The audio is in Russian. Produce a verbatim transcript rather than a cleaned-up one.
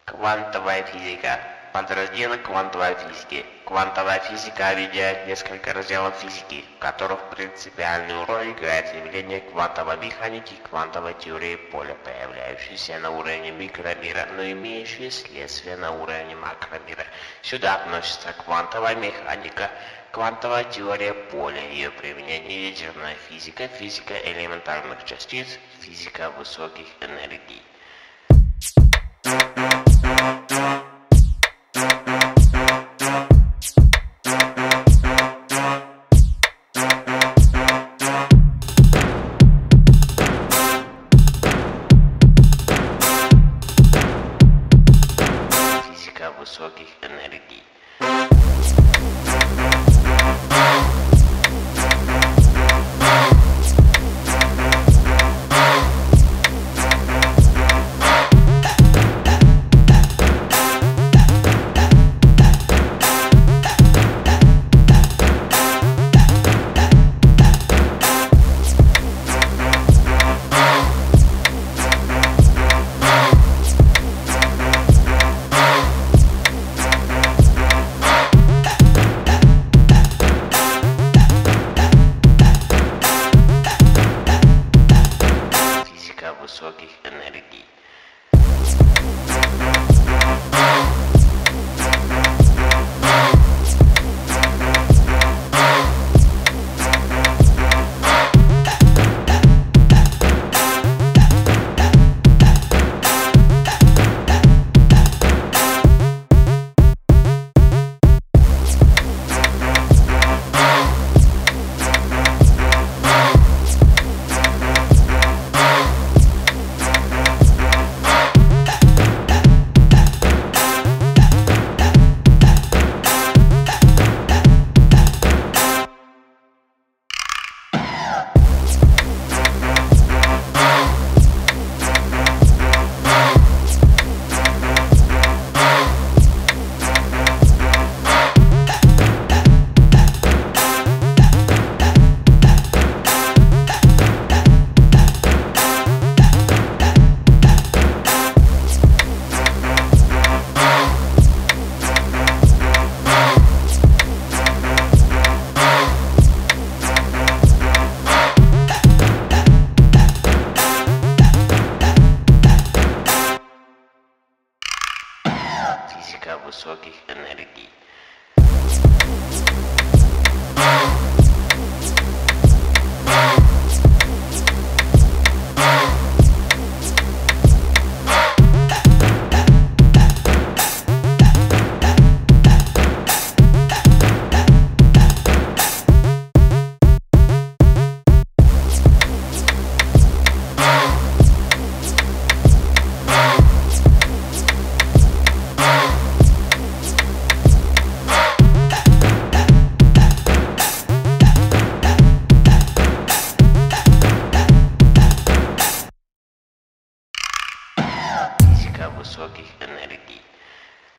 Квантовая физика. Подразделы квантовой физики. Квантовая физика объединяет несколько разделов физики, в которых принципиальную роль играет явление квантовой механики и квантовой теории поля, появляющиеся на уровне микромира, но имеющие следствия на уровне макромира. Сюда относится квантовая механика, квантовая теория поля, ее применение, ядерная физика, физика элементарных частиц, физика высоких энергий. Физика высоких энергий. Высоких энергий. Физика высоких энергий.